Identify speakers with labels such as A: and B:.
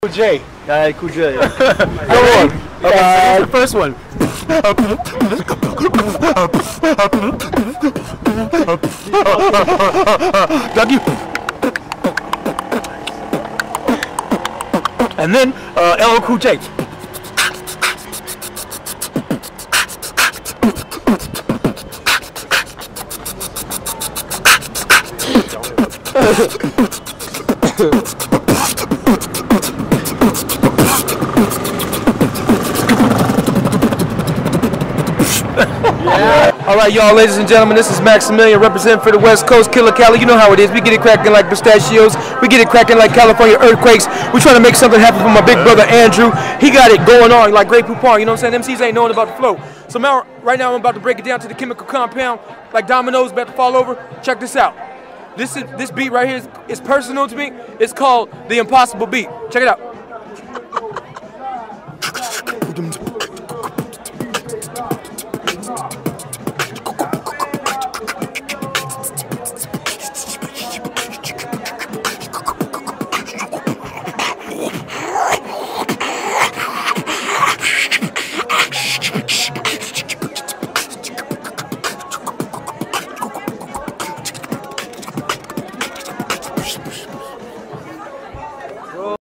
A: Cool J.
B: Cool J. Yeah.
A: Go on. Okay, the first one. Dougie. And then LL Cool J.
C: All right, y'all, ladies and gentlemen, this is Maximilian representing for the West Coast, Killer Cali. You know how it is. We get it cracking like pistachios. We get it cracking like California earthquakes. We're trying to make something happen for my big brother Andrew. He got it going on like Grey Poupon. You know what I'm saying? MCs ain't knowing about the flow. So now, right now, I'm about to break it down to the chemical compound, like dominoes about to fall over. Check this out. This beat right here is personal to me. It's called the Impossible Beat. Check it out.